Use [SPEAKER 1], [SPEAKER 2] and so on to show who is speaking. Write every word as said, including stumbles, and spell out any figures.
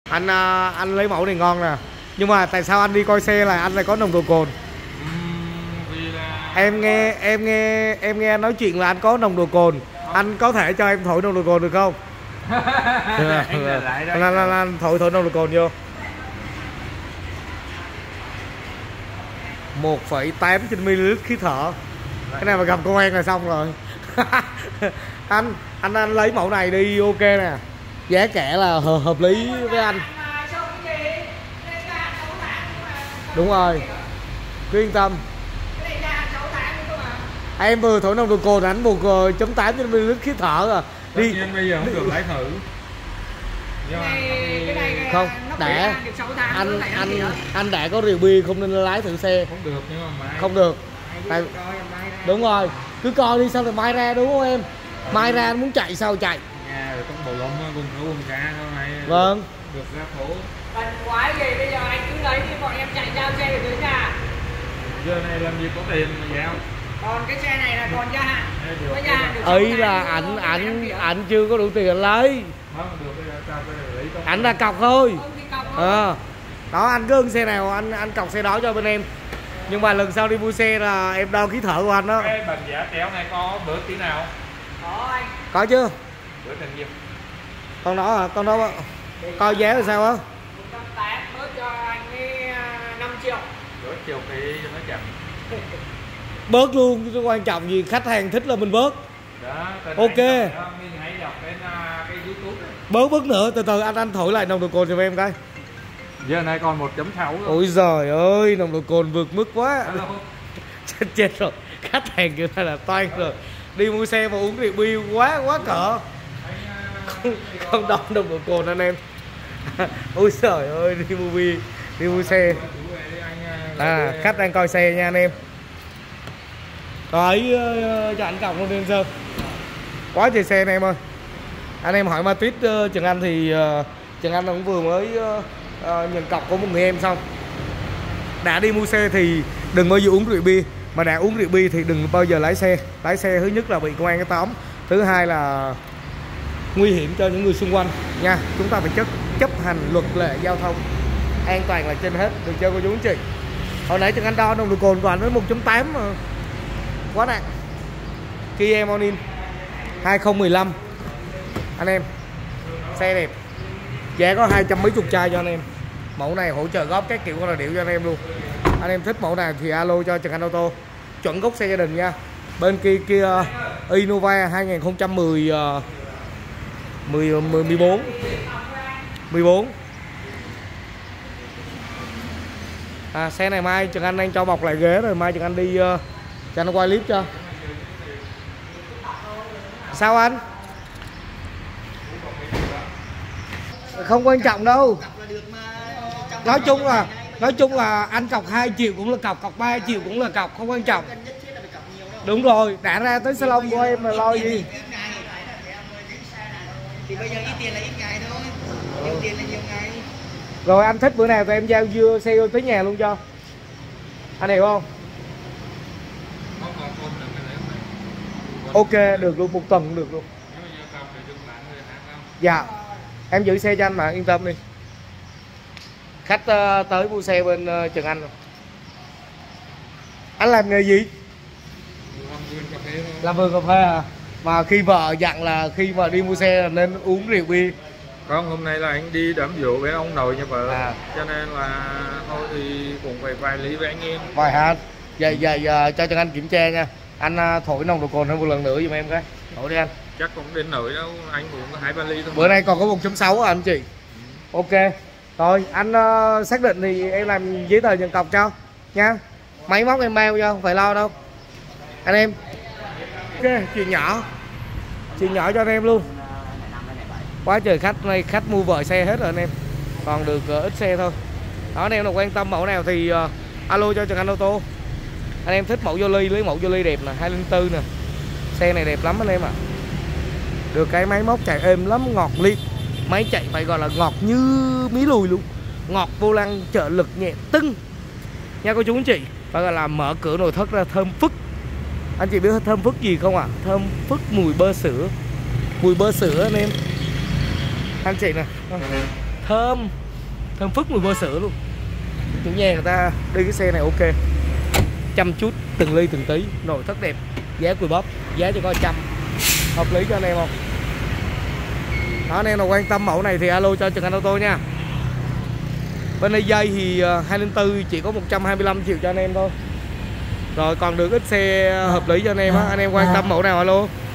[SPEAKER 1] Anh anh lấy mẫu này ngon nè. Nhưng mà tại sao anh đi coi xe là anh lại có nồng độ cồn? Em nghe em nghe em nghe nói chuyện là anh có nồng độ cồn. Anh có thể cho em thổi nồng độ cồn được không? Anh, anh, anh, anh thổi thổi nồng độ cồn vô. một phẩy tám trên mi-li-lít khí thở. Cái này mà gặp công an là xong rồi. anh, anh anh lấy mẫu này đi, ok nè. Giá cả là hợp, hợp lý với anh. Đúng rồi, cứ yên tâm. Em vừa thổi nồng độ cồn ảnh một phẩy tám trên mi-li-lít khí thở rồi. Đi.
[SPEAKER 2] Bây giờ không được lấy thử.
[SPEAKER 1] Không, đã anh anh anh đã có rượu bia không nên lái thử xe.
[SPEAKER 2] Không được nhưng mà mai
[SPEAKER 1] không được. Tại đúng rồi, cứ coi đi sao rồi mai ra, đúng không em? Mai ra anh muốn chạy sao chạy.
[SPEAKER 2] Nhà rồi trong bầu lông cùng nấu cùng cá thôi này.
[SPEAKER 1] Vâng.
[SPEAKER 2] Được ra phố.
[SPEAKER 3] Cần quái gì bây giờ anh cứ lấy đi, bọn em chạy giao xe về tới nhà.
[SPEAKER 2] Giờ này làm gì có tiền mà giao.
[SPEAKER 3] Còn cái xe này là còn gia hạn. Có gia hạn được.
[SPEAKER 1] Ấy là ảnh ảnh ảnh chưa có đủ tiền anh lấy.
[SPEAKER 2] Không được, bây giờ tao phải lấy con.
[SPEAKER 1] Ảnh là cọc thôi. Ờ. Đó, anh cứ ưng xe nào anh anh cọc xe đó cho bên em. Nhưng mà lần sau đi mua xe là em đo khí thở của anh đó.
[SPEAKER 2] Cái bình giả téo này có bữa tí nào?
[SPEAKER 3] Có anh.
[SPEAKER 1] Có chứ?
[SPEAKER 2] Bữa tiền nhiêu?
[SPEAKER 1] Con đó à, con đó coi giá là sao á?
[SPEAKER 3] một trăm tám mươi bớt cho anh ấy năm triệu.
[SPEAKER 2] Bữa chiều phí cho nó chậm.
[SPEAKER 1] Bớt luôn, chứ quan trọng gì, khách hàng thích là mình bớt.
[SPEAKER 2] Đó,
[SPEAKER 1] ok.
[SPEAKER 2] Hãy đọc trên cái YouTube.
[SPEAKER 1] Bớt bớt nữa, từ từ anh anh thổi lại nồng độ cồn cho em coi.
[SPEAKER 2] Giờ này còn một chấm sáu rồi.
[SPEAKER 1] Ôi giời ơi, nồng độ cồn vượt mức quá. chết, chết rồi, khách hàng kiểu này là toan rồi. Đi mua xe mà uống rượu bia quá quá cỡ. Không, không đo nồng độ cồn anh em. Ôi trời ơi, đi mua bia, đi mua xe. À, khách đang coi xe nha anh em. Rồi uh, cho anh cọc luôn đi anh Sơn. Quá trời xe anh em ơi. Anh em hỏi Matrix uh, Trần Anh thì uh, Trần Anh cũng vừa mới uh, uh, nhận cọc của một người em xong. Đã đi mua xe thì đừng bao giờ uống rượu bia. Mà đã uống rượu bia thì đừng bao giờ lái xe. Lái xe thứ nhất là bị công an cái tóm, thứ hai là nguy hiểm cho những người xung quanh nha. Chúng ta phải chấp, chấp hành luật lệ giao thông. An toàn là trên hết, được chưa cô chú anh chị. Hồi nãy Trần Anh đo nồng độ cồn của anh với một chấm tám mà quá nặng. Kia Morning hai không một năm anh em, xe đẹp, giá có hai trăm mấy chục chai cho anh em. Mẫu này hỗ trợ góp các kiểu con là điệu cho anh em luôn. Anh em thích mẫu này thì alo cho Trần Anh Ô Tô, chuẩn gốc xe gia đình nha. Bên kia kia Innova hai không một không mười mười bốn mười bốn. À, xe này mai Trần Anh đang cho bọc lại ghế rồi, mai Trần Anh đi uh, cho nó quay clip cho. Sao anh? Không quan trọng đâu. Nói chung là nói chung là anh cọc hai triệu cũng là cọc, cọc ba triệu cũng là cọc, không quan trọng. Đúng rồi, đã ra tới salon của em mà lo gì.
[SPEAKER 3] Thì bây giờ ít tiền là ít ngày thôi, nhiều tiền là nhiều ngày.
[SPEAKER 1] Rồi anh thích bữa nào tụi em giao dưa xe vô tới nhà luôn cho. Anh hiểu không? Ok, được luôn, một tuần cũng được luôn. Dạ, em giữ xe cho anh mà, yên tâm đi. Khách uh, tới mua xe bên uh, Trần Anh rồi. Anh làm nghề gì? Làm vườn cà phê à? Mà khi vợ dặn là khi mà đi mua xe là nên uống rượu bia.
[SPEAKER 2] Không, hôm nay là anh đi đám giỗ với ông nội nhà vợ,
[SPEAKER 1] à.
[SPEAKER 2] Cho nên là thôi thì cũng phải vài lý với anh em.
[SPEAKER 1] Vài hả? Giờ, giờ, giờ cho Trần Anh kiểm tra nha. Anh thổi nồng độ cồn hơn một lần nữa giùm em cái. Thổi đi anh.
[SPEAKER 2] Chắc cũng đến nổi đâu, anh cũng có hai ba ly thôi.
[SPEAKER 1] Bữa nay còn có một chấm sáu à anh chị. Ừ. Ok. Rồi anh uh, xác định thì em làm giấy tờ nhận cọc cho nha. Máy móc em bao cho, không phải lo đâu anh em. Ok, chuyện nhỏ, chuyện nhỏ cho anh em luôn. Quá trời khách này, khách mua vợ xe hết rồi anh em, còn được uh, ít xe thôi. Đó, anh em nào quan tâm mẫu nào thì uh, alo cho Trần Anh Ô Tô. Anh em thích mẫu Jolie, lấy mẫu Jolie đẹp nè, hai không bốn nè. Xe này đẹp lắm anh em ạ. À. Được cái máy móc chạy êm lắm, ngọt liệt. Máy chạy phải gọi là ngọt như mí lùi luôn. Ngọt, vô lăng trợ lực nhẹ tưng nha cô chú anh chị. Phải gọi là mở cửa nội thất ra thơm phức. Anh chị biết thơm phức gì không ạ? À? Thơm phức mùi bơ sữa. Mùi bơ sữa anh em. Anh chị nè, thơm, thơm phức mùi bơ sữa luôn. Chủ nhà người ta đi cái xe này ok, chăm chút từng ly từng tí, nội thất đẹp, giá cùi bắp, giá chỉ có trăm, hợp lý cho anh em không? Đó, anh em nào quan tâm mẫu này thì alo cho Trần Anh Ô Tô nha. Bên đây dây thì hai không bốn chỉ có một trăm hai mươi lăm triệu cho anh em thôi. Rồi còn được ít xe hợp lý cho anh em á, anh em quan tâm mẫu nào alo.